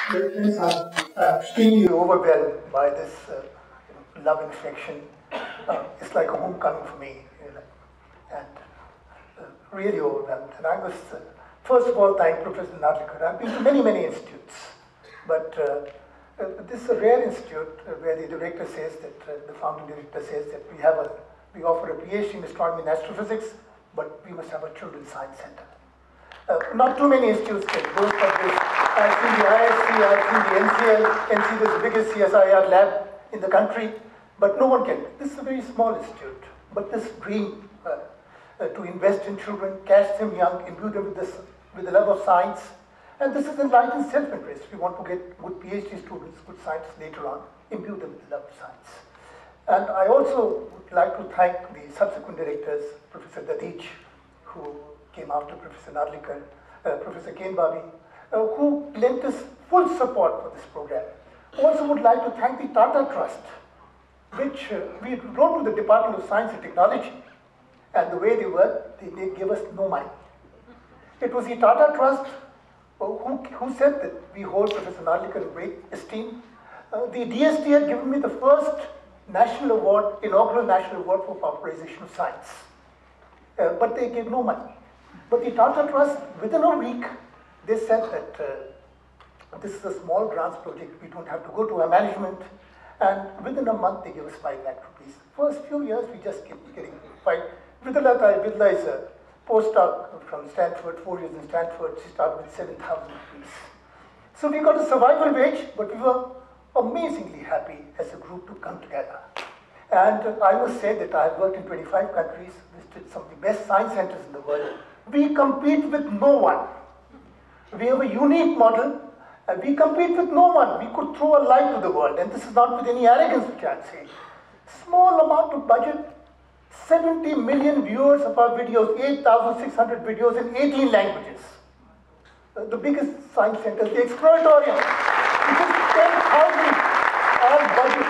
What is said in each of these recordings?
I'm extremely overwhelmed by this love infection. It's like a homecoming for me, and really overwhelmed. And I must, first of all, thank Professor Narlikar. I've been to many, many institutes, but this is a rare institute where the director says that, the founding director says that we offer a PhD in astronomy and astrophysics, but we must have a children's science center. Not too many institutes can boast of this. I've seen the ISC, I've seen the NCL is the biggest CSIR lab in the country, but no one can. This is a very small institute, but this dream to invest in children, catch them young, imbue them with the love of science, and this is enlightened self-interest. We want to get good PhD students, good scientists later on, imbue them with the love of science. And I also would like to thank the subsequent directors, Professor Dadich, who came after Professor Narlikar, Professor Kenbabi, who lent us full support for this program. Also would like to thank the Tata Trust, which we wrote to the Department of Science and Technology, and the way they work, they gave us no money. It was the Tata Trust who said that we hold Professor Narlikar in great esteem. The DST had given me the first national award, inaugural national award for popularization of science, but they gave no money. But the Tata Trust, within a week, they said that this is a small grants project, we don't have to go to our management, and within a month they gave us 5 lakh rupees. First few years we just kept getting 5. Vidla is a postdoc from Stanford, 4 years in Stanford, she started with 7,000 rupees. So we got a survival wage, but we were amazingly happy as a group to come together. And I must say that I have worked in 25 countries, visited some of the best science centers in the world. We compete with no one. We have a unique model, and we compete with no one. We could throw a light to the world, and this is not with any arrogance which I'm saying. Small amount of budget, 70 million viewers of our videos, 8,600 videos in 18 languages. The biggest science centers, the exploratorium, which is 10,000 our budget.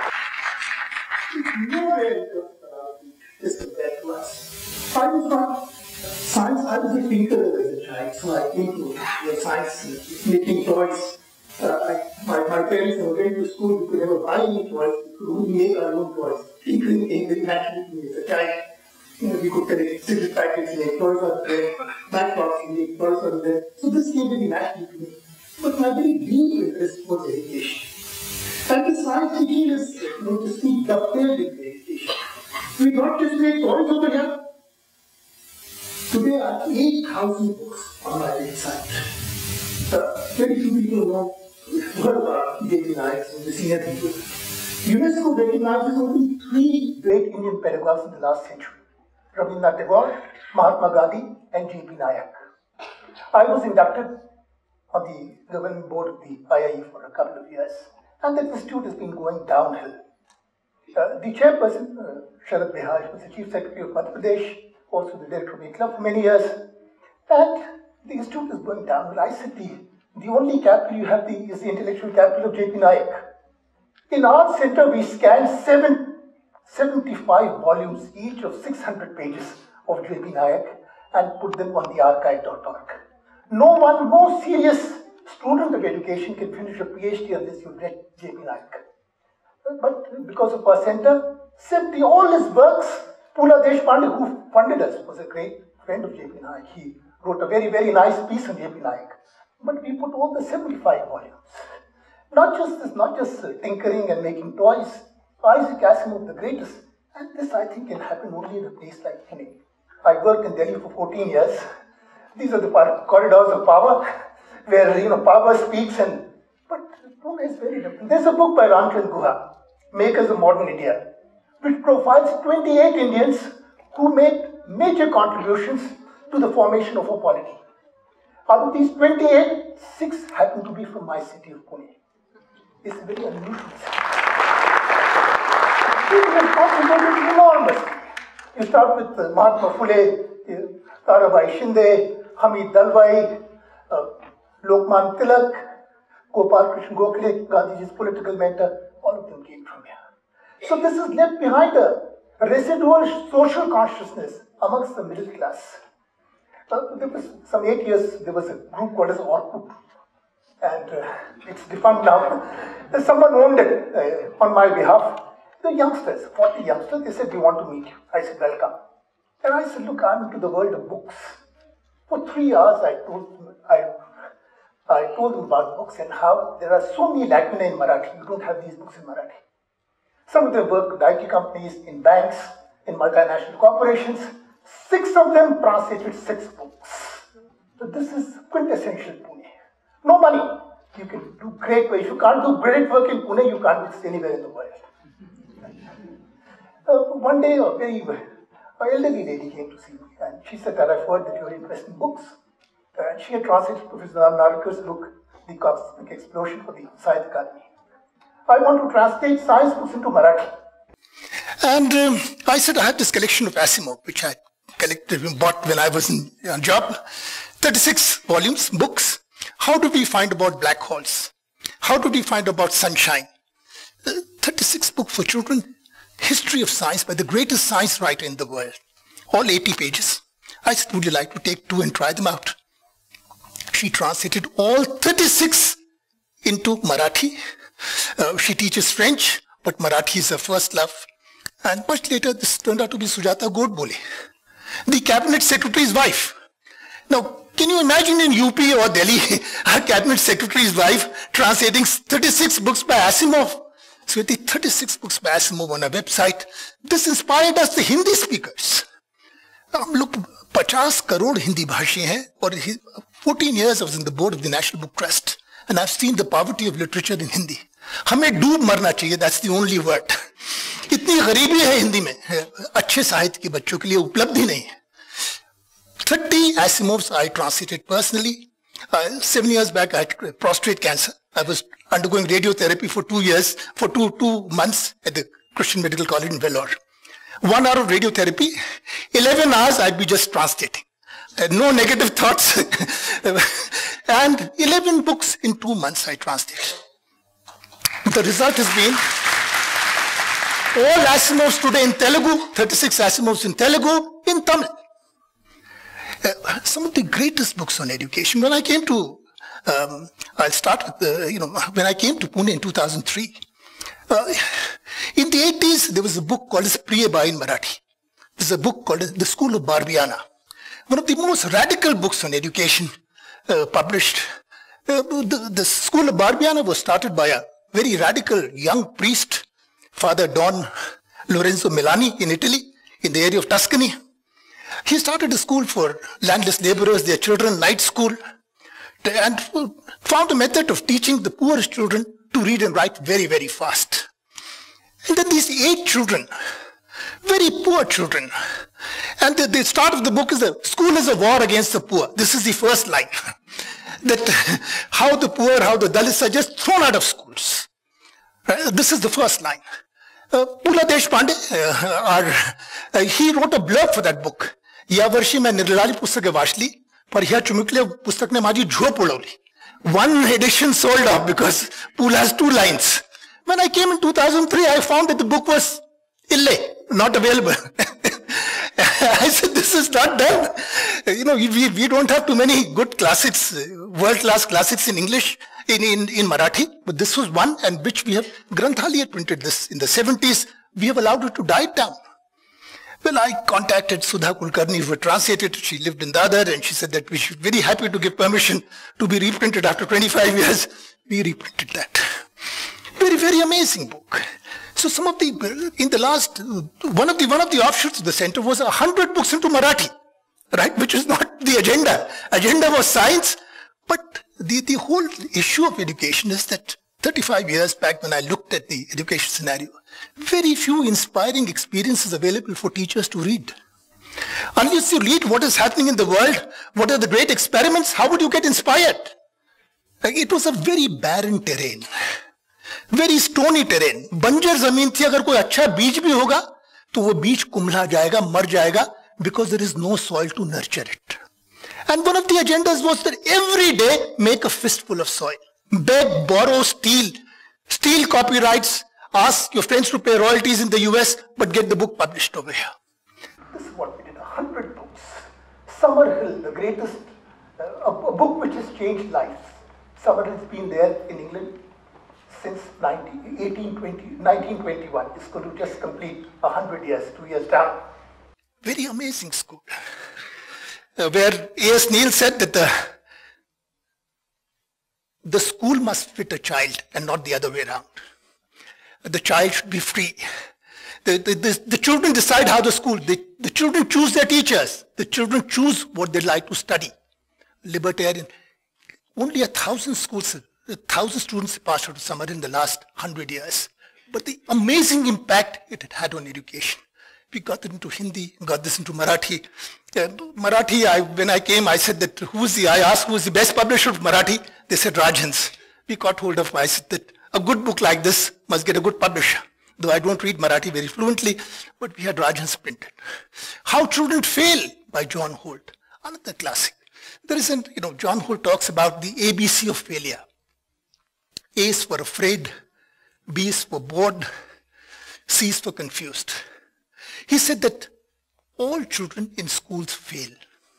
It's nowhere is compared to us. I was not science, I was a tinkerer as a child, so I came to science, making toys. My parents were going to school, we could never buy any toys, we could only make our own toys. Tinkering came very naturally to me as a child. We could collect cigarette packets, make toys out of there, matchboxes, make toys out of there. So this came very naturally to me. But my very deep interest was education. And the science teaching is, to speak, dovetailed with education. We not just make toys over here. Today are 8,000 books on my website. Very few people know about J.P. Nayak and the senior people. UNESCO recognizes only 3 great Indian pedagogues in the last century: Rabindranath Tagore, Mahatma Gandhi, and J.P. Nayak. I was inducted on the governing board of the IIE for a couple of years, and that institute has been going downhill. The chairperson, Sharad Bihar, was the chief secretary of Madhya Pradesh, also the director of IUCAA for many years, and the institute is going downhill. I said the only capital you have is the intellectual capital of J.P. Nayak. In our center, we scanned 75 volumes, each of 600 pages of J.P. Nayak, and put them on the archive.org. No serious student of education can finish a PhD unless you've read J.P. Nayak. But because of our center, simply all his works, Pula Deshpande, who funded us, was a great friend of J.P. Nayak. He wrote a very, very nice piece on J.P. Nayak. But we put all the 75 volumes. Not just tinkering and making toys. Isaac Asimov, the greatest. And this, I think, can happen only in a place like Pune. I worked in Delhi for 14 years. These are the corridors of power, where power speaks. But Pune is very different. There's a book by Ramachandra Guha, Makers of Modern India, which profiles 28 Indians who made major contributions to the formation of our polity. Out of these 28, 6 happen to be from my city of Pune. It's very unusual. The responsibility is enormous. You start with Mahatma Phule, Tarabai Shinde, Hamid Dalwai, Lokman Tilak, Gopal Krishna Gokhale, Gandhiji's political mentor. All of them came from here. So this has left behind a residual social consciousness amongst the middle class. There was some 8 years, there was a group called as Orkut. and it's defunct now. Someone owned it on my behalf. The youngsters, 40 youngsters, they said, we want to meet you. I said, welcome. And I said, look, I'm into the world of books. For 3 hours, I told them about books and how there are so many lacunae in Marathi. You don't have these books in Marathi. Some of them work with IT companies, in banks, in multinational corporations. 6 of them translated 6 books. So this is quintessential Pune. No money. You can do great work. If you can't do great work in Pune, you can't do it anywhere in the world. One day, a very elderly lady came to see me, and she said that I've heard that you're interested in books. And she had translated Professor Narlikar's book, The Cosmic Explosion, for the Science Academy. I want to translate science books into Marathi. And I said I have this collection of Asimov, which I bought when I was on job. 36 volumes, books. How do we find about black holes? How do we find about sunshine? 36 books for children. History of science by the greatest science writer in the world. All 80 pages. I said, would you like to take 2 and try them out? She translated all 36 into Marathi. She teaches French, but Marathi is her first love. And much later, this turned out to be Sujata Godbole, the cabinet secretary's wife. Now, can you imagine in UP or Delhi, our cabinet secretary's wife translating 36 books by Asimov? So the 36 books by Asimov on our website. This inspired us, the Hindi speakers. Look, 50 crore Hindi bhashi hai, or 14 years I was in the board of the National Book Trust, and I've seen the poverty of literature in Hindi. हमें डूब मरना चाहिए, that's the only word. इतनी गरीबी है हिंदी में, अच्छे साहित्य के बच्चों के लिए उपलब्ध ही नहीं है. 30 Asimovs I translated personally. 7 years back I had prostate cancer. I was undergoing radiotherapy for 2 years, for two months at the Christian Medical College in Vellore. 1 hour of radiotherapy, 11 hours I'd be just translating. No negative thoughts. And 11 books in 2 months I translated. The result has been all Asimovs today in Telugu, 36 Asimovs in Telugu, in Tamil. Some of the greatest books on education. When I came to, I'll start with, when I came to Pune in 2003, in the 80s, there was a book called Priyabai in Marathi. There's a book called The School of Barbiana. One of the most radical books on education published. The School of Barbiana was started by a very radical young priest, Father Don Lorenzo Milani in Italy, in the area of Tuscany. He started a school for landless laborers, their children, night school, and found a method of teaching the poorest children to read and write very, very fast. And then these 8 children, very poor children, and the start of the book is the school is a war against the poor. This is the first line. That how the poor, how the Dalits are just thrown out of schools. This is the first line. Pula Deshpande, he wrote a blurb for that book. या वर्षी मैं निर्लाली पुस्तके वाचली, पर ह्या चुमुकल्या पुस्तकने माझी झोप उडवली. One edition sold off because Poole has 2 lines. When I came in 2003, I found that the book was ille, not available. I said, this is not done. We don't have too many good classics, world-class classics in English, in Marathi, but this was one, and which we have, Granthali had printed this in the 70s, we have allowed it to die down. Well, I contacted Sudha Kulkarni, who had translated it. She lived in Dadar, and she said that we should be very happy to give permission to be reprinted after 25 years. We reprinted that. Very, very amazing book. So some of the, in the last, one of the offshoots of the center was 100 books into Marathi, right? Which is not the agenda. Agenda was science, but the whole issue of education is that 35 years back when I looked at the education scenario, very few inspiring experiences available for teachers to read. Unless you read what is happening in the world, what are the great experiments, how would you get inspired? It was a very barren terrain, very stony terrain. Banjar zameen thi, agar koi acha beej bhi hoga, to wo beej kumla jayega, mar jayega, because there is no soil to nurture it. And one of the agendas was that every day make a fistful of soil. Beg, borrow, steal copyrights, ask your friends to pay royalties in the US, but get the book published over here. This is what we did, 100 books. Summerhill, the greatest, a book which has changed lives. Summerhill's been there in England since 1921. It's going to just complete 100 years, 2 years down. Very amazing school. Where A.S. Neill said that the school must fit a child and not the other way around. The child should be free. The children decide how the children choose their teachers. The children choose what they like to study. Libertarian. Only 1,000 schools, 1,000 students passed out of Summerhill in the last 100 years. But the amazing impact it had on education. We got it into Hindi, got this into Marathi. When I came, I said that I asked who was the best publisher of Marathi. They said Rajhans. We got hold of, I said that a good book like this must get a good publisher. Though I don't read Marathi very fluently, but we had Rajhans printed. How Children Fail by John Holt. Another classic. There isn't, John Holt talks about the ABC of failure. A is for afraid, B is for bored, C is for confused. He said that all children in schools fail.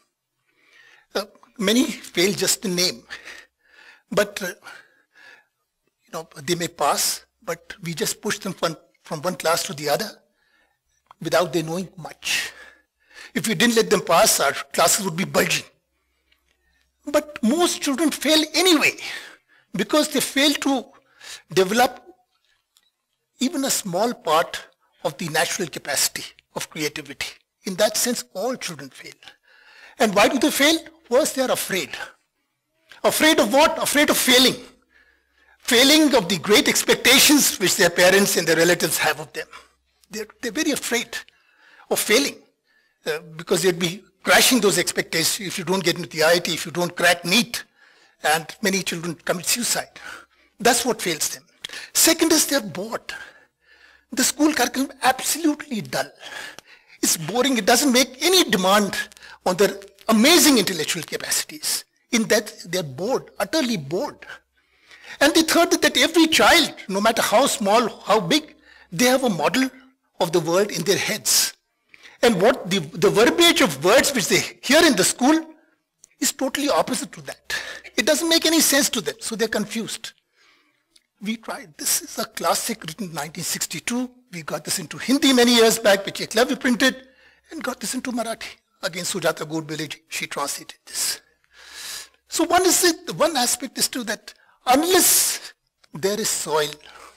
Many fail just in name. But, they may pass, but we just push them from one class to the other without their knowing much. If we didn't let them pass, our classes would be bulging. But most children fail anyway because they fail to develop even a small part of the natural capacity of creativity. In that sense, all children fail. And why do they fail? First, they are afraid. Afraid of what? Afraid of failing. Failing of the great expectations which their parents and their relatives have of them. They're very afraid of failing because they'd be crashing those expectations if you don't get into the IIT, if you don't crack NEET, and many children commit suicide. That's what fails them. Second is they're bored. The school curriculum absolutely dull. It's boring. It doesn't make any demand on their amazing intellectual capacities. In that, they're bored, utterly bored. And the third is that every child, no matter how small, how big, they have a model of the world in their heads. And what the verbiage of words which they hear in the school is totally opposite to that. It doesn't make any sense to them, so they're confused. We tried. This is a classic written in 1962. We got this into Hindi many years back, which Eklavya printed, and got this into Marathi. Again, Sujata Godbole, she translated this. So one aspect is to that unless there is soil,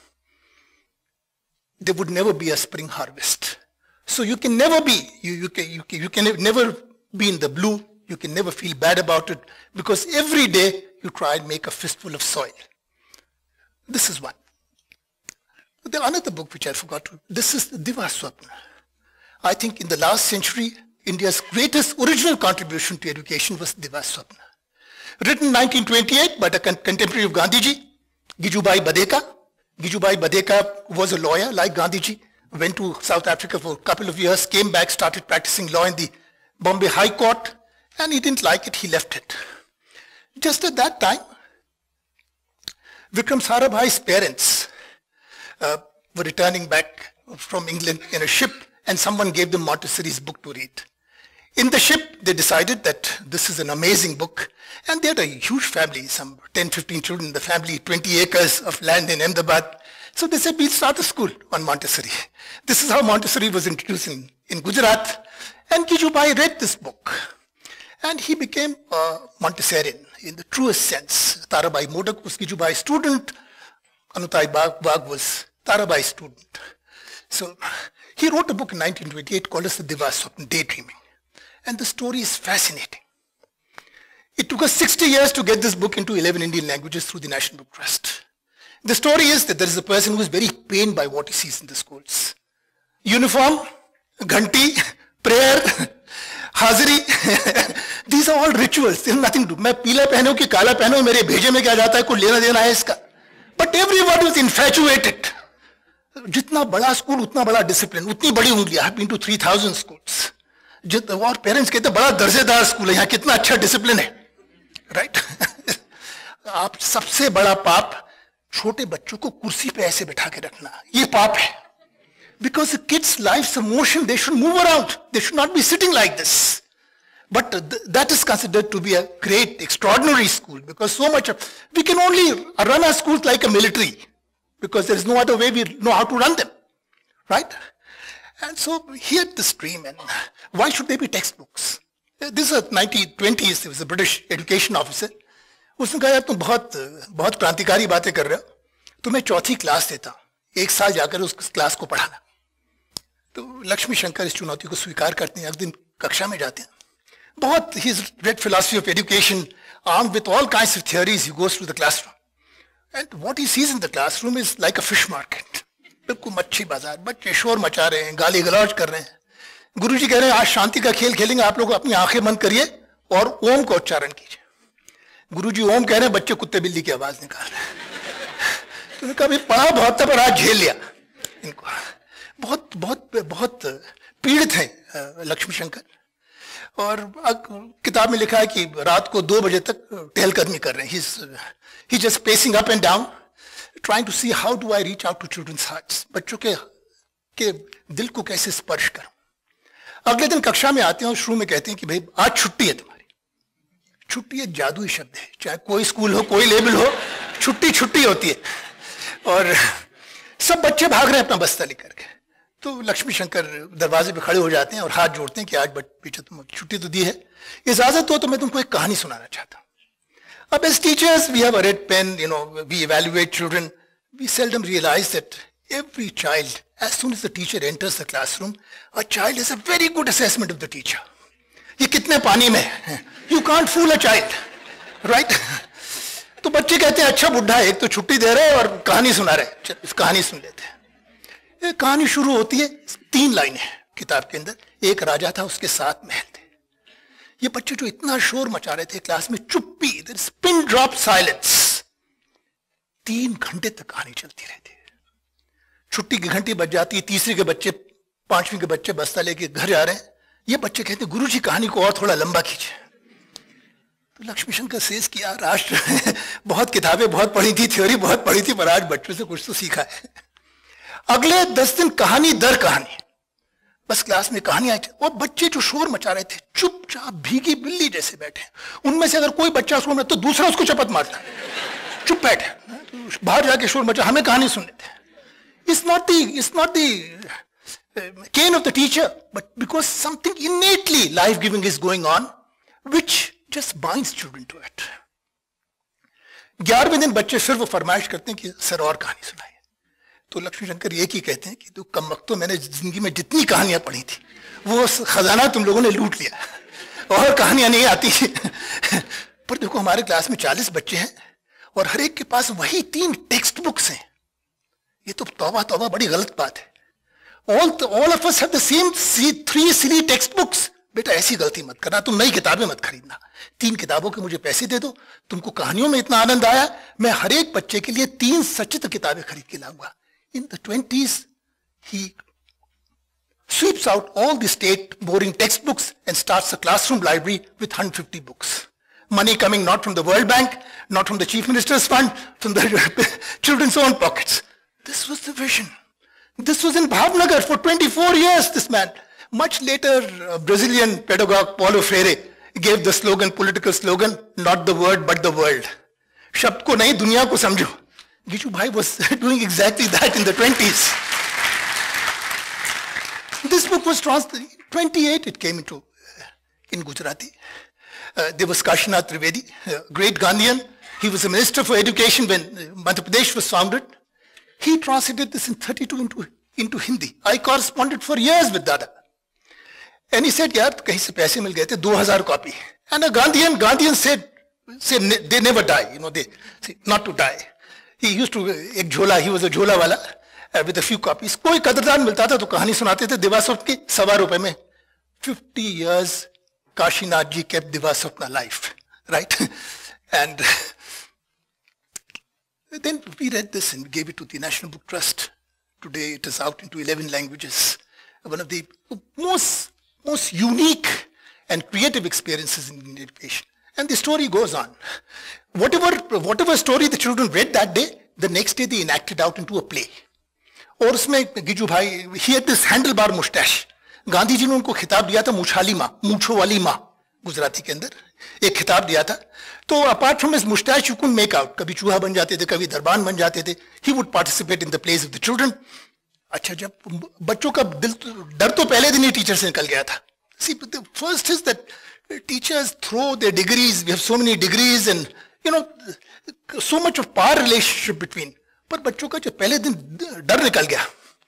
there would never be a spring harvest. So you can never be, you can never be in the blue, you can never feel bad about it, because every day you try and make a fistful of soil. This is one. There another book which I forgot to, this is Diva Swapna. I think in the last century, India's greatest original contribution to education was Diva Swapna. Written in 1928 by the contemporary of Gandhiji, Gijubai Badeka. Gijubai Badeka was a lawyer like Gandhiji, went to South Africa for a couple of years, came back, started practicing law in the Bombay High Court, and he didn't like it, he left it. Just at that time, Vikram Sarabhai's parents were returning back from England in a ship, and someone gave them Montessori's book to read. In the ship, they decided that this is an amazing book, and they had a huge family, some 10, 15 children in the family, 20 acres of land in Ahmedabad. So they said, we'll start a school on Montessori. This is how Montessori was introduced in Gujarat. And Gijubai read this book. And he became a Montessorian in the truest sense. Tarabai Modak was Gijubai's student. Anutai Bagh was Tarabai's student. So he wrote a book in 1928 called as the Diva Swapna, Daydreaming. And the story is fascinating. It took us 60 years to get this book into 11 Indian languages through the National Book Trust. The story is that there is a person who is very pained by what he sees in the schools. Uniform, ghanti, prayer, hazari, these are all rituals. There's nothing to do. मैं पीला पहनूं कि काला पहनूं मेरे भेजे में क्या जाता है कोई लेना देना है इसका. But everyone was infatuated. जितना बड़ा स्कूल उतना बड़ा डिसिप्लिन, उतनी बड़ी उंगली. I have been to 3,000 schools. और पेरेंट्स कहते बड़ा दर्जेदार स्कूल है यहाँ कितना अच्छा डिसिप्लिन है, राइट? आप सबसे बड़ा पाप छोटे बच्चों को कुर्सी पे ऐसे बैठा के रखना, ये पाप है. Because the kids' lives are motion, they should move around, they should not be sitting like this. But that is considered to be a great, extraordinary school because so much of, we can only run our schools like a military because there is no other way we know how to run them, right? And so he had this dream, and why should there be textbooks? This is 1920s, there was a British education officer. उसने कहा यार तुम बहुत क्रांतिकारी बातें कर रहे हो, तुम्हें चौथी क्लास देता हूँ, एक साल जाकर उस क्लास को पढ़ाना। तो लक्ष्मी शंकर इस चुनौती को स्वीकार करते हैं, एक दिन कक्षा में जाते हैं, बहुत he's read philosophy of education, armed with all kinds of theories, he goes to the classroom. And what he sees in the classroom is like a fish market. बिल्कुल मच्छी बाजार, बच्चे शोर मचा रहे हैं, गाली गलौज कर रहे हैं। गुरुजी कह रहे हैं आज शांति का खेल खेलेंगे, आप लोग अपनी आंखें बंद करिए और ओम का उच्चारण कीजिए। गुरुजी ओम कह रहे हैं, बच्चे कुत्ते बिल्ली की आवाज निकाल रहे हैं। तो कभी पढ़ा बहुत था पर आज झेल लिया इनको। बहुत बहुत बहुत पीड़ित हैं लक्ष्मी शंकर। और किताब में लिखा है कि रात को 2 बजे तक टहलकदमी कर रहे हैं। He just pacing up and down, trying to see how do I reach out to children's hearts. बच्चों के दिल को कैसे स्पर्श करूं। अगले दिन कक्षा में आते हैं और शुरू में कहते हैं कि भाई आज छुट्टी है तुम्हारी। छुट्टी एक जादुई शब्द है, चाहे कोई स्कूल हो, कोई लेवल हो, छुट्टी छुट्टी होती है। और सब बच्चे भाग रहे हैं अपना बस्ता लेकर के। तो लक्ष्मी शंकर दरवाजे पे खड़े हो जाते हैं और हाथ जोड़ते हैं कि आज बेटा तुम छुट्टी तो दी है, इजाजत हो तो मैं तुमको एक कहानी सुनाना चाहता हूँ। अब as teachers we have a red pen, we evaluate children. We seldom realize that every child, as soon as the teacher enters the classroom, a child has a very good assessment of the teacher. ये कितने पानी में है? You can't fool a child, right? तो बच्चे कहते हैं अच्छा बुढ़ा है, एक तो छुट्टी दे रहे हैं और कहानी सुना रहे हैं, इस कहानी सुन लेते हैं। ये कहानी शुरू होती है, 3 लाइनें किताब के अंदर। एक राजा था, उसके 7 महल थे। ये बच्चे जो इतना शोर मचा रहे थे क्लास में, चुप्पी, there is pin drop silence. 3 घंटे तक कहानी चलती रहती है। छुट्टी की घंटी बज जाती है, तीसरे के बच्चे, 5वीं के बच्चे बस्ता लेके घर जा रहे हैं। ये बच्चे कहते हैं गुरुजी कहानी को और थोड़ा लंबा कीजिए। तो लक्ष्मी शंकर सेज किया राष्ट्र बहुत किताबें बहुत पढ़ी थी, थ्योरी बहुत पढ़ी थी, पर आज बच्चों से कुछ तो सीखा है। अगले 10 दिन कहानी दर कहानी, बस क्लास में कहानी आई। और बच्चे जो शोर मचा रहे थे चुपचाप भीगी बिल्ली जैसे बैठे। उनमें से अगर कोई बच्चा शोर में तो दूसरा उसको चपत मारता, चुप बैठे, बाहर जाके शोर मचा, हमें कहानी सुन लेते। It's not the cane of the teacher, but because something innately life-giving is going on, which just binds children to it. 11वें दिन बच्चे फिर वो फरमाइश करते हैं कि सर और कहानी सुनाइए। तो लक्ष्मी शंकर एक ही कहते हैं कि तो कम वक्त तो मैंने जिंदगी में जितनी कहानियां पढ़ी थी वो खजाना तुम लोगों ने लूट लिया और कहानियां नहीं आती। पर देखो हमारे क्लास में 40 बच्चे हैं और हर एक के पास वही 3 टेक्स्ट बुक्स हैं। ये तो तौबा तौबा बड़ी गलत बात है। All of us have the same 3 silly textbooks. बेटा ऐसी गलती मत करना, तुम नई किताबें मत खरीदना। 3 किताबों के मुझे पैसे दे दो, तुमको कहानियों में इतना आनंद आया, मैं हर एक बच्चे के लिए 3 सचित्र किताबें खरीद के लाऊंगा। In the 20s, he sweeps out all the state boring textbooks and starts a classroom library with 150 books. Money coming not from the World Bank, not from the Chief Minister's Fund, from the children's own pockets. This was the vision. This was in Bhavnagar for 24 years, this man. Much later, Brazilian pedagogue Paulo Freire gave the slogan, political slogan, not the word but the world. शब्द को नहीं दुनिया को समझो। Gishu Bhai was doing exactly that in the 20s. This book was translated, 28 it came into, in Gujarati. There was Kashinath Trivedi, great Gandhian. He was a minister for education when Madhya Pradesh was founded. He translated this in 32 into Hindi. I corresponded for years with Dada. And he said, yaar, kahin se paise mil gaye the, 2000 copy. And a Gandhian said they never die, they say not to die. He used to, ek jhola, he was a jhola wala with a few copies. Koi kadardan milta tha to kahani sunate the, Divasop ki ₹1.25 mein. 50 years Kashinath ji kept Divasopna alive, right? And then we read this and we gave it to the National Book Trust. Today it is out into 11 languages. One of the most unique and creative experiences in Indian education. And the story goes on. Whatever story the children read that day, the next day they enacted out into a play. और उसमें गिजू भाई, he had this handlebar mustache. Gandhi ji ने उनको खिताब दिया था मूछाली माँ, मूछों वाली माँ, गुजराती के अंदर एक खिताब दिया था। तो apart from his moustache you could make out, कभी चूहा बन जाते थे, कभी दरबान बन जाते थे। He would participate in the place of the children. अच्छा, जब बच्चों का डर तो पहले दिन ही टीचर से निकल गया था। See the first is that teachers throw their degrees, we have so many degrees and you know so much of power relationship between. पर बच्चों का जब पहले दिन डर निकल गया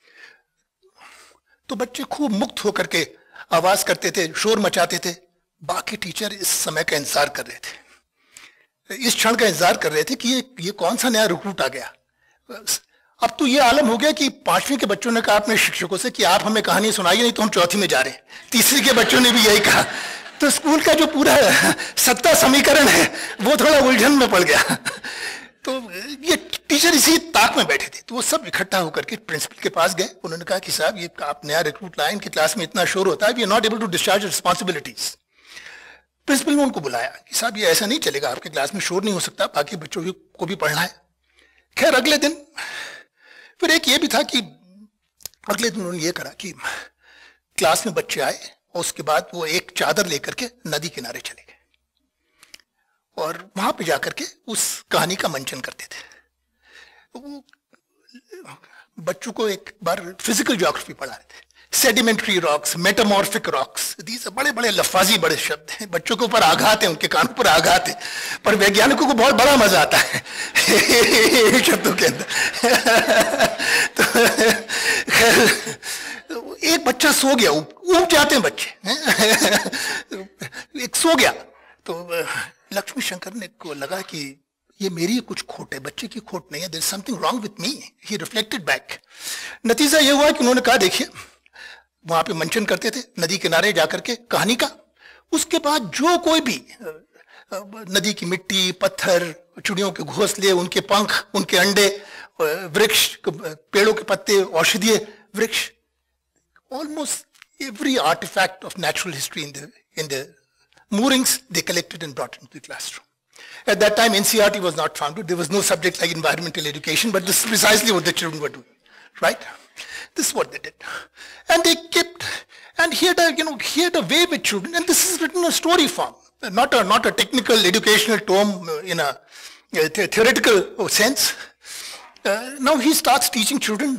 तो बच्चे खूब मुक्त होकर के आवाज करते थे, शोर मचाते थे। बाकी टीचर इस समय का इंतजार कर रहे थे, इस क्षण का इंतजार कर रहे थे कि ये कौन सा नया रिक्रूट आ गया। अब तो ये आलम हो गया कि 5वीं के बच्चों ने कहा अपने शिक्षकों से कि आप हमें कहानी सुनाइए, नहीं तो हम 4थी में जा रहे हैं। 3री के बच्चों ने भी यही कहा। तो स्कूल का जो पूरा सत्ता समीकरण है वो थोड़ा उलझन में पड़ गया। तो ये टीचर इसी ताक में बैठे थे। तो वो सब इकट्ठा होकर के प्रिंसिपल के पास गए। उन्होंने कहा कि साहब, ये आप नया रिक्रूट लाए, इनकी क्लास में इतना शोर होता है, we are not able to discharge responsibilities. Principal ने उनको बुलाया कि साहब ये ऐसा नहीं चलेगा, आपके क्लास में शोर नहीं हो सकता, बाकी बच्चों को भी पढ़ना है। खैर अगले दिन फिर एक ये भी था कि अगले दिन उन्होंने ये करा कि क्लास में बच्चे आए और उसके बाद वो एक चादर लेकर के नदी किनारे चले गए और वहां पे जाकर के उस कहानी का मंचन करते थे। वो बच्चों को एक बार फिजिकल ज्योग्राफी पढ़ा रहे थे। Sedimentary rocks, metamorphic rocks, these बड़े बड़े लफाजी बड़े शब्द हैं। बच्चों के ऊपर आघात है, उनके कानों पर आघात है, पर वैज्ञानिकों को बहुत बड़ा मजा आता है शब्दों के अंदर। तो एक बच्चा सो गया, ऊब जाते हैं बच्चे। एक सो गया तो लक्ष्मी शंकर ने को लगा कि ये मेरी कुछ खोट है, बच्चे की खोट नहीं है, there is something wrong with me. He reflected back. नतीजा ये हुआ कि उन्होंने कहा देखिए, वहां पे मंचन करते थे नदी किनारे जाकर के कहानी का। उसके बाद जो कोई भी नदी की मिट्टी, पत्थर, चिड़ियों के घोंसले, उनके पंख, उनके अंडे, वृक्ष, पेड़ों के पत्ते, औषधीय वृक्ष, almost every artifact of natural history in the moorings they collected and brought into the classroom. At that time NCERT was not founded. There was no subject like environmental education, but this is precisely what the children were doing, right? This is what they did. And they kept, and here the way with children, and this is written in a story form, not a technical educational tome in a theoretical sense. Now he starts teaching children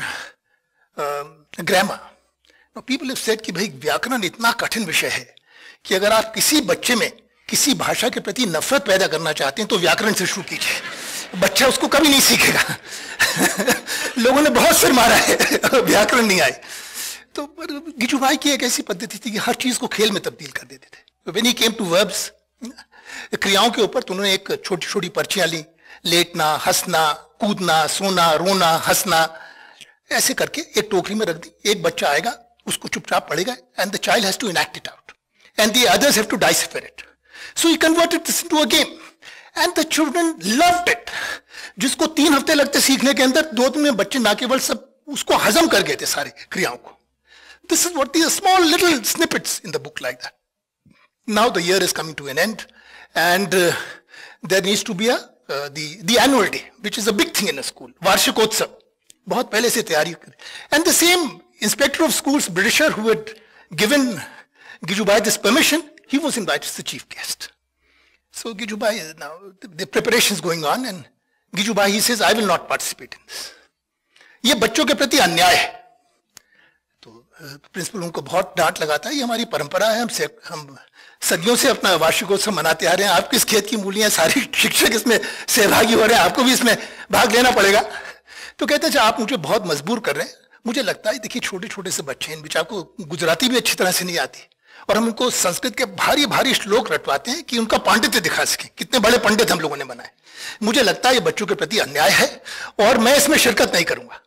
grammar. Now people have said कि भाई व्याकरण इतना कठिन विषय है कि अगर आप किसी बच्चे में किसी भाषा के प्रति नफरत पैदा करना चाहते हैं तो व्याकरण से शुरू कीजिए, बच्चा उसको कभी नहीं सीखेगा। लोगों ने बहुत सिर मारा है, व्याकरण नहीं आए। तो गिजुभाई की एक ऐसी पद्धति थी कि हर चीज को खेल में तब्दील कर देते थे। When he came to verbs, क्रियाओं के ऊपर तो उन्होंने एक छोटी छोटी पर्चियां ली, लेटना, हंसना, कूदना, सोना, रोना, हंसना, ऐसे करके एक टोकरी में रख दी। एक बच्चा आएगा, उसको चुपचाप पढ़ेगा, and the child has to enact it out, and the others have to decipher it. So he converted this into a game, and the children loved it. जिसको 3 हफ्ते लगते सीखने के अंदर, 2 दिन में बच्चे ना केवल सब उसको हजम कर गए थे सारे क्रियाओं को। This is what these small little snippets in the book like that. Now the year is coming to an end, and there needs to be the annual day, which is a big thing in a school. वार्षिकोत्सव बहुत पहले से तैयारी करें। And the same inspector of schools, Britisher, who had given Gijubai this permission, he was invited as the chief guest. So Gijubai, now the preparations going on, and Gijubai, he says, I will not participate in this. ये बच्चों के प्रति अन्याय है। तो principal उनको बहुत डांट लगाता है, ये हमारी परंपरा है, हम सदियों से अपना वार्षिकोत्सव मनाते आ रहे हैं, आप किस खेत की मूलियां, सारे शिक्षक इसमें सहभागी हो रहे हैं, आपको भी इसमें भाग लेना पड़ेगा। तो कहते हैं आप मुझे बहुत मजबूर कर रहे हैं। मुझे लगता है देखिए छोटे छोटे से बच्चे हैं, बेचारों को गुजराती भी अच्छी तरह से नहीं आती, और हम उनको संस्कृत के भारी भारी श्लोक रटवाते हैं कि उनका पांडित्य दिखा सकें। कितने बड़े पंडित हम लोगों ने बनाए। मुझे लगता है ये बच्चों के प्रति अन्याय है और मैं इसमें शिरकत नहीं करूंगा।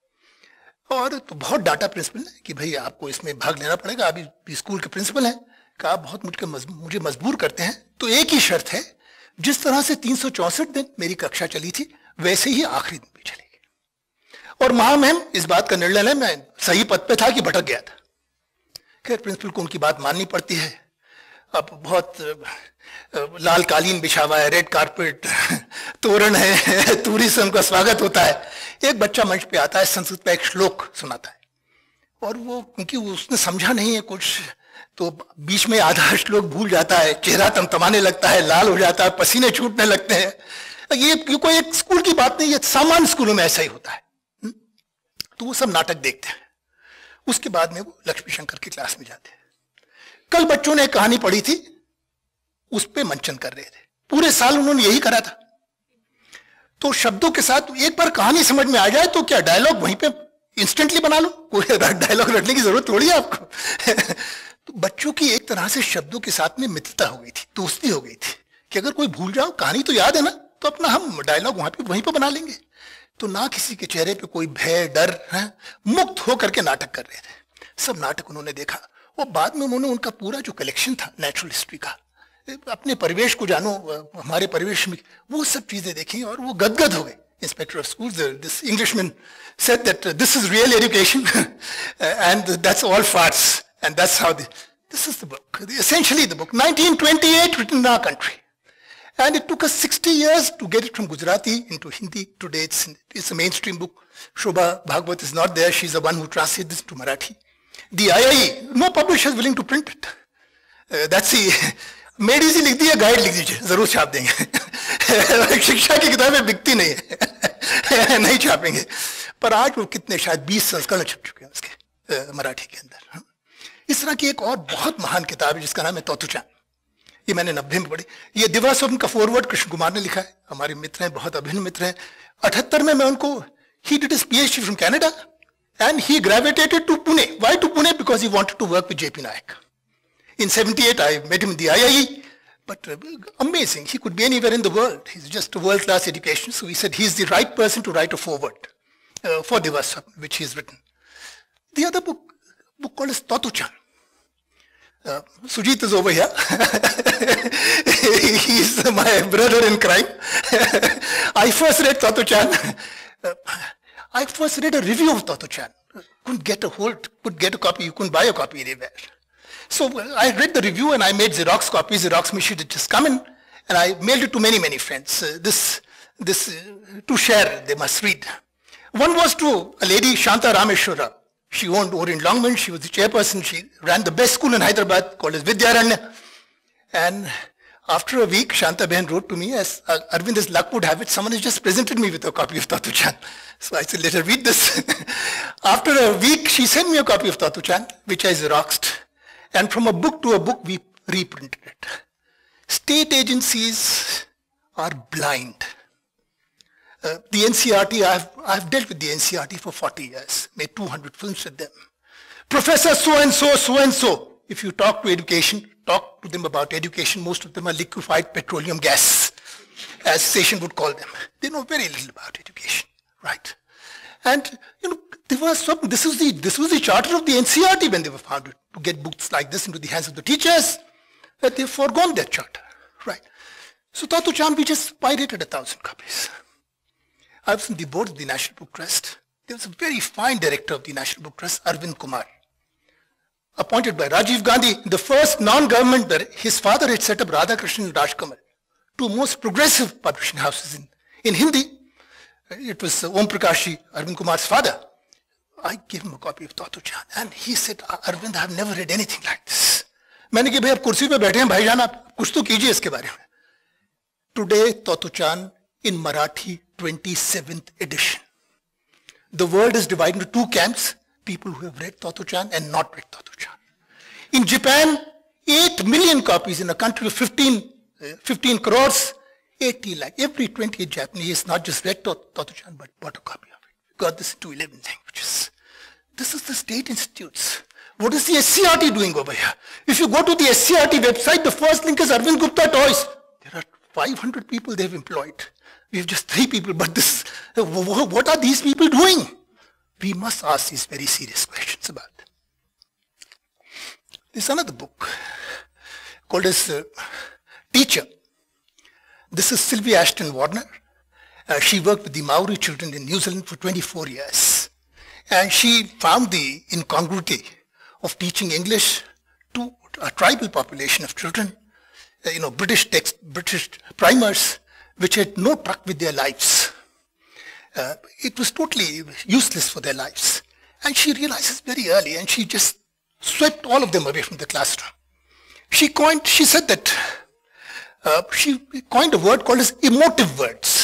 और तो बहुत डांटा प्रिंसिपल ने कि भाई आपको इसमें भाग लेना पड़ेगा, अभी स्कूल के प्रिंसिपल हैं, कहा बहुत मुझे मजबूर करते हैं, तो एक ही शर्त है, जिस तरह से 364 दिन मेरी कक्षा चली थी वैसे ही आखिरी दिन भी चलेगी। और महामहिम इस बात का निर्णय लें, मैं सही पद पे था कि भटक गया था। खैर प्रिंसिपल को उनकी बात माननी पड़ती है। अब बहुत लाल कालीन बिछा हुआ है, रेड कारपेट, तोरण है, तूरी से उनका स्वागत होता है। एक बच्चा मंच पे आता है, संस्कृत का एक श्लोक सुनाता है, और वो क्योंकि उसने समझा नहीं है कुछ, तो बीच में आधा श्लोक भूल जाता है, चेहरा तमतमाने लगता है, लाल हो जाता है, पसीने छूटने लगते हैं। ये कोई एक स्कूल की बात नहीं, ये सामान्य स्कूलों में ऐसा ही होता है। तो वो सब नाटक देखते हैं। उसके बाद में वो लक्ष्मी शंकर की क्लास में जाते हैं। कल बच्चों ने एक कहानी पढ़ी थी, उस पर मंचन कर रहे थे। पूरे साल उन्होंने यही करा था। तो शब्दों के साथ एक बार कहानी समझ में आ जाए तो क्या डायलॉग वहीं पे इंस्टेंटली बना लो, कोई डायलॉग रटने की जरूरत थोड़ी है आपको। तो बच्चों की एक तरह से शब्दों के साथ में मित्रता हो गई थी, दोस्ती हो गई थी कि अगर कोई भूल जाओ, कहानी तो याद है ना, तो अपना हम डायलॉग वहीं पे बना लेंगे। तो ना किसी के चेहरे पे कोई भय डर है, मुक्त होकर के नाटक कर रहे थे। सब नाटक उन्होंने देखा और बाद में उन्होंने उनका पूरा जो कलेक्शन था नेचुरल हिस्ट्री का, अपने परिवेश को जानो, हमारे परिवेश में वो सब चीजें देखी और वो गदगद हो गए। Inspector of schools, this Englishman said that this is real education and that's all farce, and that's how this is the book, essentially the book, 1928, written in our country. And it took us 60 years to get it from Gujarati into Hindi. Today it's a mainstream book. Shobha Bhagwat is not there. She's the one who translated this to Marathi. The IIE, no publisher is willing to print it. That's the made easy लिख दिया, guide लिख दीजिए, जरूर छाप देंगे। शिक्षा की किताबें बिकती नहीं है, नहीं छापेंगे। पर आज वो कितने, शायद 20 संस्करण छप चुके हैं उसके मराठी के अंदर। इस तरह की एक और बहुत महान किताब है जिसका नाम है तोत्तो-चान। ये मैंने 90 में पढ़ी। ये दिवा स्वप्न का फॉरवर्ड कृष्ण कुमार ने लिखा है, हमारे मित्र हैं, बहुत अभिन्न मित्र हैं। 78 में मैं उनको, he did his PhD from Canada and he gravitated to Pune. Why to Pune? Because he wanted to work with JP Nayak. In 78, I met him in the IIE, but amazing. He could be anywhere in the world. He's just a world-class education. So he said he's the right person to write a foreword for Diva Swapna, which he's written. The other book called is Totto-Chan. Sujata is over here. He's my brother in crime. I first read Totto-Chan. I first read a review of Totto-Chan. Couldn't get a hold, could get a copy. You couldn't buy a copy anywhere. So I read the review and I made Xerox copies. Xerox machine had just come in, and I mailed it to many, many friends. To share, they must read. One was to a lady, Shanta Rameshwara. She owned Orient Longman. She was the chairperson. She ran the best school in Hyderabad called as Vidyaranya. And after a week, Shanta Behan wrote to me, as Arvind, as luck would have it, someone has just presented me with a copy of Totto-Chan. So I said, let her read this. After a week, she sent me a copy of Totto-Chan, which I Xeroxed. And from a book to a book, we reprinted it. State agencies are blind. The NCRT, I've dealt with the NCRT for 40 years, made 200 films with them. Professor so-and-so, so-and-so. If you talk to education, talk to them about education, most of them are liquefied petroleum gas, as Session would call them. They know very little about education, right? And, this was the charter of the NCRT when they were founded, to get books like this into the hands of the teachers, that they've foregone their charter, right? So Totto-Chan, we just pirated 1,000 copies. I was on the board of the National Book Trust. There was a very fine director of the National Book Trust, Arvind Kumar, appointed by Rajiv Gandhi, the first non-government. His father had set up Radhakrishnan and Rajkamal, two most progressive publishing houses in Hindi. It was Om Prakashji, Arvind Kumar's father. I gave him a copy of Totto-Chan, and he said, Arvind, I have never read anything like this. मैंने कहा, भाई आप कुर्सी पे बैठे हैं भाईजान, आप कुछ तो कीजिए इसके बारे में. Today, Totto-Chan in Marathi, 27th edition. The world is divided into two camps, people who have read Totto-Chan and not read Totto-Chan. In Japan, 8 million copies in a country of 15 crores, 80 lakh. Every 20 Japanese not just read Totto-Chan, but bought a copy of it. Got this into 11 languages. This is the state institutes. What is the SCRT doing over here? If you go to the SCRT website, the first link is Arvind Gupta Toys. There are 500 people they've employed. We have just 3 people, but this, what are these people doing? We must ask these very serious questions about it. There's another book called as Teacher. This is Sylvia Ashton Warner. She worked with the Maori children in New Zealand for 24 years. And she found the incongruity of teaching English to a tribal population of children, British primers, which had no truck with their lives. It was totally useless for their lives. And she realizes very early, and she just swept all of them away from the classroom. She said that she coined a word called as emotive words.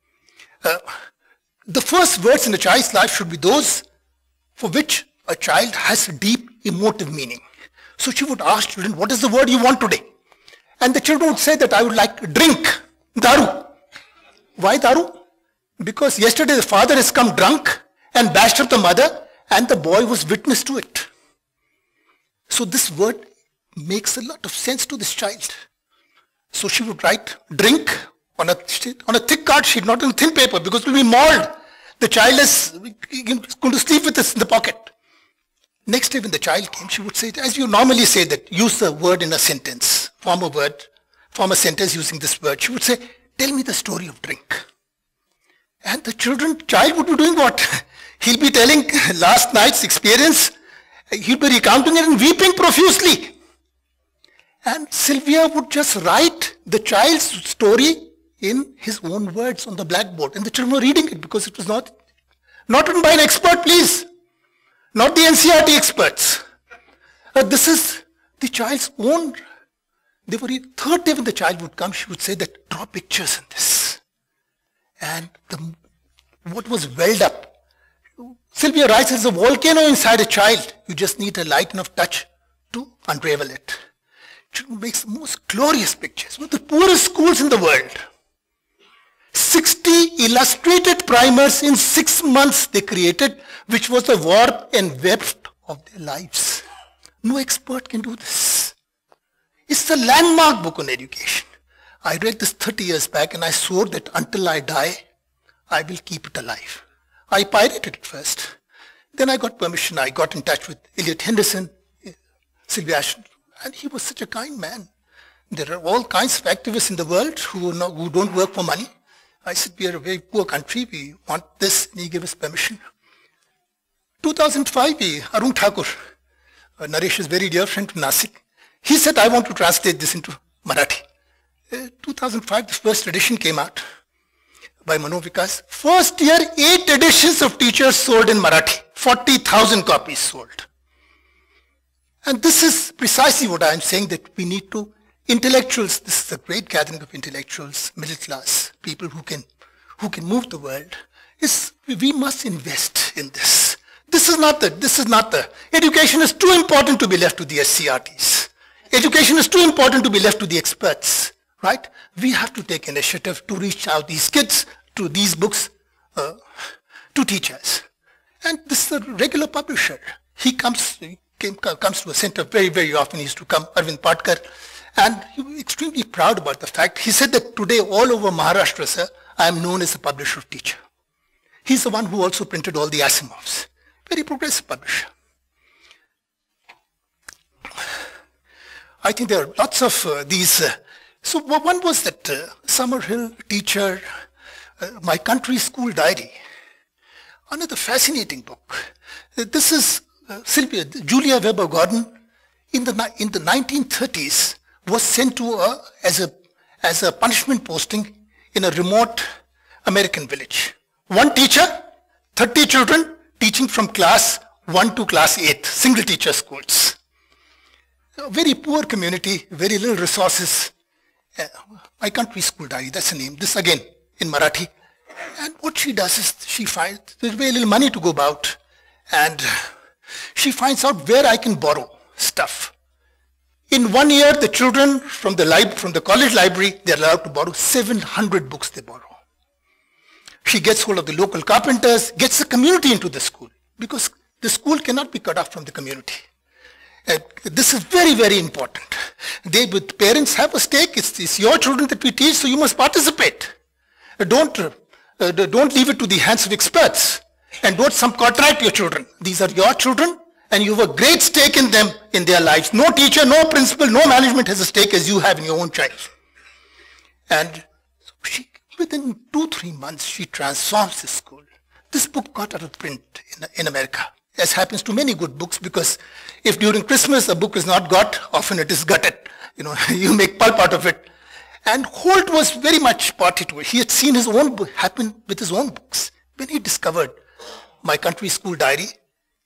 The first words in a child's life should be those for which a child has deep emotive meaning. So she would ask children, what is the word you want today? And the children would say that I would like drink, daru. Why daru? Because yesterday the father has come drunk and bashed up the mother, and the boy was witness to it. So this word makes a lot of sense to this child. So she would write drink on a thick card sheet, not on thin paper, because it will be mauled. The child is going to sleep with this in the pocket. Next day when the child came, she would say, as you normally say that, use the word in a sentence, form a sentence using this word. She would say, tell me the story of drink. And the child would be doing what? He'll be telling last night's experience. He'll be recounting it and weeping profusely. And Sylvia would just write the child's story in his own words on the blackboard. And the children were reading it because it was not written by an expert, please. Not the NCERT experts. This is the child's own. Third day when the child would come, she would say that, draw pictures in this. And what was welled up. Sylvia writes, there's a volcano inside a child. You just need a light enough touch to unravel it. Children makes the most glorious pictures. One of the poorest schools in the world. 60 illustrated primers in 6 months they created, which was the warmth and weft of their lives. No expert can do this. It's a landmark book on education. I read this 30 years back and I swore that until I die, I will keep it alive. I pirated it first. Then I got permission. I got in touch with Elliot Henderson, Sylvia Ashton, and he was such a kind man. There are all kinds of activists in the world who don't work for money. I said, we are a very poor country. We want this, and he gave us permission. 2005, Arun Thakur, Naresh's very dear friend from Nasik, he said, I want to translate this into Marathi. 2005, the first edition came out by Manovikas. First year, 8 editions of Teachers sold in Marathi. 40,000 copies sold. And this is precisely what I am saying, that we need to, intellectuals, this is a great gathering of intellectuals, middle class, people who can move the world. We must invest in this. This is not the, education is too important to be left to the SCRTs. Education is too important to be left to the experts, right? We have to take initiative to reach out these kids to these books, to teachers. And this is a regular publisher. He comes to a center very, very often. He used to come, Arvind Patkar, and he was extremely proud about the fact. He said that today all over Maharashtra, sir, I am known as a publisher of teacher. He's the one who also printed all the Asimovs. Very progressive publisher. I think there are lots of these. So one was that Summerhill teacher, My Country School Diary. Another fascinating book. This is Julia Weber Gordon in the 1930s was sent to as a punishment posting in a remote American village. One teacher, 30 children, teaching from class 1 to class 8, single teacher schools. A very poor community, very little resources. My Country School Diary, that's the name. This again in Marathi. And what she does is she finds there's very little money to go about, and she finds out where I can borrow stuff. In 1 year, the children from the college library, they're allowed to borrow 700 books they borrow. She gets hold of the local carpenters, gets the community into the school, because the school cannot be cut off from the community. This is very, very important. With parents have a stake. It's your children that we teach, so you must participate. Don't leave it to the hands of experts, and don't subcontract your children. These are your children, and you have a great stake in them, in their lives. No teacher, no principal, no management has a stake as you have in your own child. And so within 2-3 months, she transforms the school. This book got out of print in America, as happens to many good books, because if during Christmas a book is not got, often it is gutted. You make pulp out of it. And Holt was very much party to it. He had seen his own book happen with his own books. When he discovered My Country School Diary,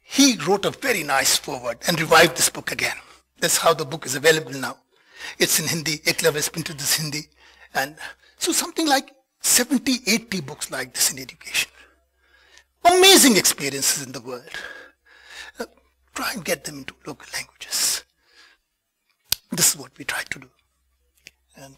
he wrote a very nice foreword and revived this book again. That's how the book is available now. It's in Hindi. Eklavya has printed this Hindi. And so something like 70, 80 books like this in education. Amazing experiences in the world. Try and get them into local languages. This is what we try to do. And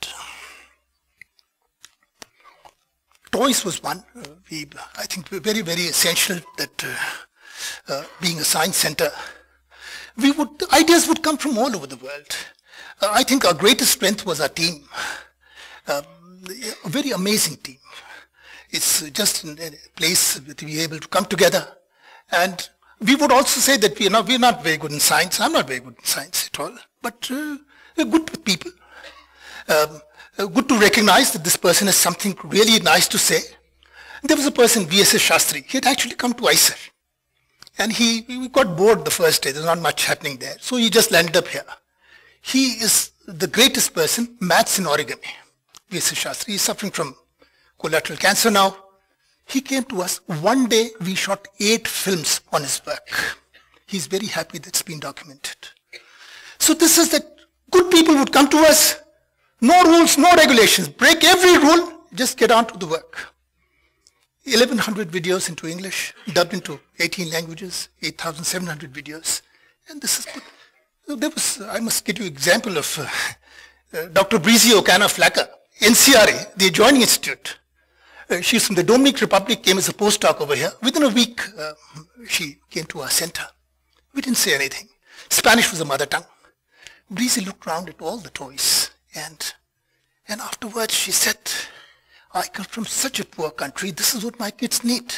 toys was one. I think very, very essential that being a science center, ideas would come from all over the world. I think our greatest strength was our team. A very amazing team. It's just a place to be able to come together. And we would also say that we're not very good in science. I'm not very good in science at all. But we're good people. Good to recognize that this person has something really nice to say. There was a person, V.S.S. Shastri. He had actually come to ISER. And we got bored the first day. There's not much happening there. So he just landed up here. He is the greatest person, maths in origami. V.S.S. Shastri. He's suffering from collateral cancer now. He came to us. One day we shot 8 films on his work. He's very happy that's been documented. So this is that good people would come to us. No rules, no regulations. Break every rule. Just get on to the work. 1,100 videos into English, dubbed into 18 languages, 8,700 videos. And this is good. I must give you an example of Dr. Breezy O'Connor Flacker, NCRA, the adjoining institute. She's from the Dominican Republic, came as a postdoc over here. Within a week, she came to our center. We didn't say anything. Spanish was a mother tongue. Breezy looked around at all the toys, and afterwards she said, I come from such a poor country, this is what my kids need.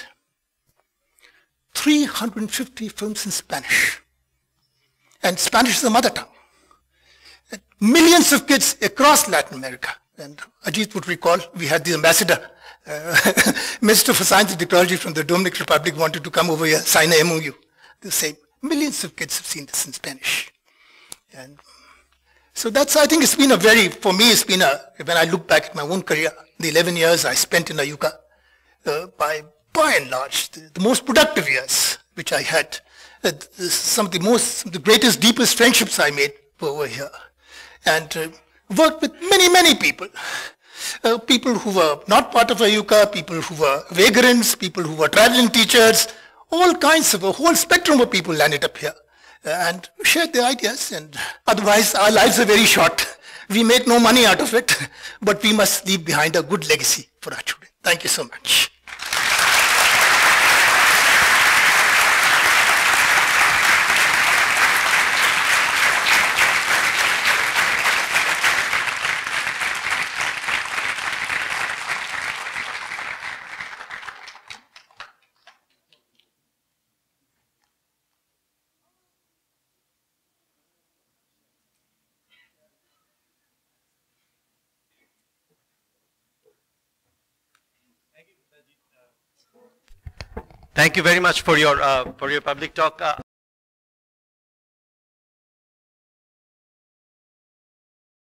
350 films in Spanish. And Spanish is a mother tongue. And millions of kids across Latin America. And Ajit would recall, we had the ambassador, Minister for Science and Technology from the Dominican Republic wanted to come over here, sign a MOU. The same. Millions of kids have seen this in Spanish. And so that's, I think it's been for me, it's been when I look back at my own career, the 11 years I spent in IUCAA, by and large, the most productive years which I had, some of the greatest, deepest friendships I made were over here. And worked with many, many people. People who were not part of IUCAA, people who were vagrants, people who were traveling teachers, all kinds of, a whole spectrum of people landed up here. And shared their ideas, and otherwise our lives are very short. We make no money out of it, but we must leave behind a good legacy for our children. Thank you so much. Thank you very much for your public talk.